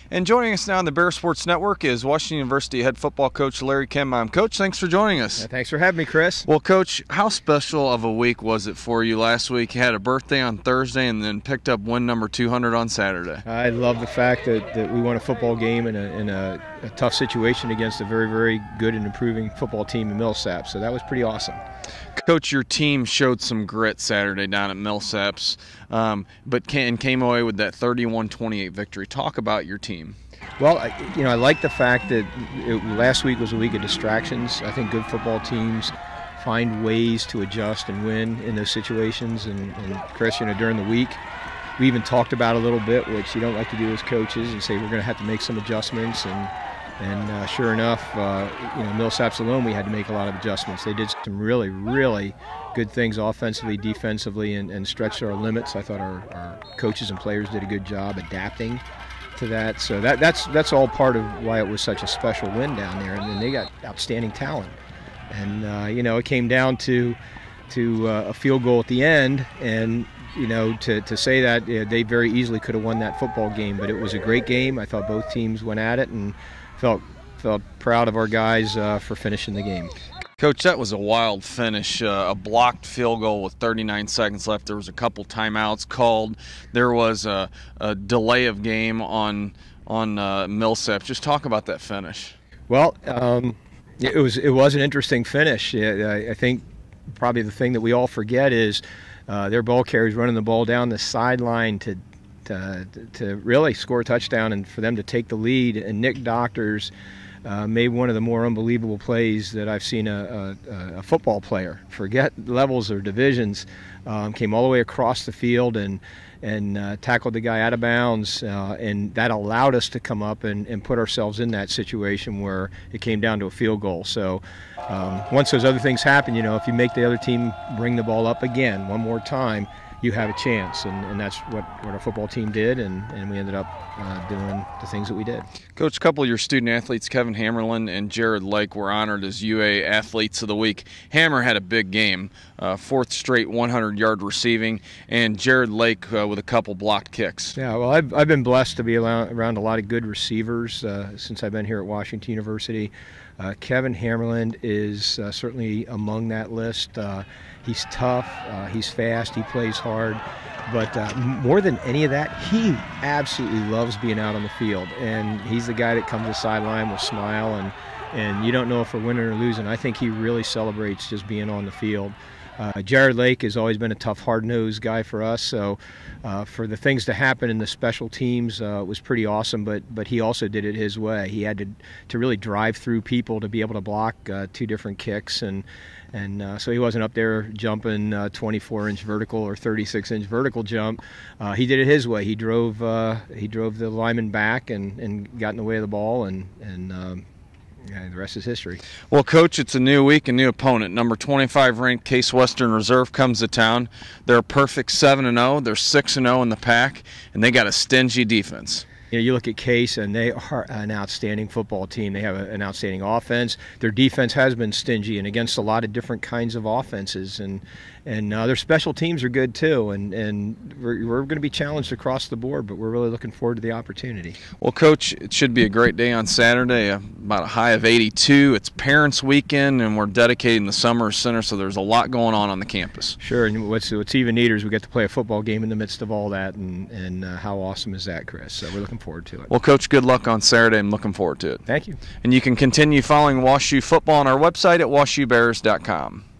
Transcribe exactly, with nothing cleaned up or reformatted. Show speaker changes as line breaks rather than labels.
And joining us now on the Bear Sports Network is Washington University head football coach Larry Kindbom. Coach, thanks for joining us.
Yeah, thanks for having me, Chris.
Well, Coach, how special of a week was it for you last week? You had a birthday on Thursday and then picked up win number two hundred on Saturday.
I love the fact that, that we won a football game in, a, in a, a tough situation against a very, very good and improving football team in Millsaps, so that was pretty awesome.
Coach, your team showed some grit Saturday down at Millsaps, um, but came, came away with that thirty-one twenty-eight victory. Talk about your team.
Well, I, you know, I like the fact that it, last week was a week of distractions. I think good football teams find ways to adjust and win in those situations. And, and Chris, you know, during the week, we even talked about a little bit, which you don't like to do as coaches, and say we're going to have to make some adjustments. And and uh, sure enough, uh, you know, Millsaps alone, we had to make a lot of adjustments. They did some really, really good things offensively, defensively, and, and stretched our limits. I thought our, our coaches and players did a good job adapting to that. So that that's that's all part of why it was such a special win down there. And then they got outstanding talent. And uh, you know, it came down to to uh, a field goal at the end, and you know, to to say that uh, they very easily could have won that football game. But it was a great game. I thought both teams went at it, and felt felt proud of our guys uh, for finishing the game.
Coach, that was a wild finish, uh, a blocked field goal with thirty-nine seconds left. There was a couple timeouts called. There was a, a delay of game on on uh, Millsaps. Just talk about that finish.
Well, um, it was it was an interesting finish. I, I think probably the thing that we all forget is uh, their ball carriers running the ball down the sideline to, to to really score a touchdown and for them to take the lead. And Nick Doctors Uh, made one of the more unbelievable plays that I've seen a, a, a football player. Forget levels or divisions. Um, came all the way across the field and and uh, tackled the guy out of bounds, uh, and that allowed us to come up and, and put ourselves in that situation where it came down to a field goal. So um, once those other things happen, you know, if you make the other team bring the ball up again one more time, you have a chance, and, and that's what, what our football team did, and, and we ended up uh, doing the things that we did.
Coach, a couple of your student athletes, Kevin Hammerlin and Jared Lake, were honored as U A Athletes of the Week. Hammer had a big game, uh, fourth straight one hundred yard receiving, and Jared Lake uh, with a couple blocked kicks.
Yeah, well, I've, I've been blessed to be around a lot of good receivers uh, since I've been here at Washington University. Uh, Kevin Hammerlin is uh, certainly among that list. Uh, he's tough, uh, he's fast, he plays hard, but uh, more than any of that, he absolutely loves being out on the field. And he's the guy that comes to the sideline, will smile, and, and you don't know if we're winning or losing. I think he really celebrates just being on the field. Uh, Jared Lake has always been a tough, hard-nosed guy for us, so uh, for the things to happen in the special teams uh, was pretty awesome, but but he also did it his way. He had to to really drive through people to be able to block uh, two different kicks, and and uh, so he wasn't up there jumping uh, twenty-four inch vertical or thirty-six inch vertical jump. Uh, he did it his way. He drove uh, he drove the lineman back and, and got in the way of the ball, and, and um, yeah, the rest is history.
Well, Coach, it's a new week, a new opponent. Number twenty-five ranked Case Western Reserve comes to town. They're a perfect seven and oh. They're six and oh in the pack, and they got a stingy defense.
You know, you look at Case, and they are an outstanding football team. They have a, an outstanding offense. Their defense has been stingy and against a lot of different kinds of offenses, and and uh, their special teams are good too. And and we're, we're going to be challenged across the board, but we're really looking forward to the opportunity.
Well, Coach, it should be a great day on Saturday. Uh, about a high of eighty-two. It's Parents Weekend, and we're dedicating the Summer Center, so there's a lot going on on the campus.
Sure, and what's what's even neater is we get to play a football game in the midst of all that, and and uh, how awesome is that, Chris? So we're looking forward to it.
Well, Coach, good luck on Saturday. I'm looking forward to it.
Thank you.
And you can continue following WashU football on our website at wash u bears dot com.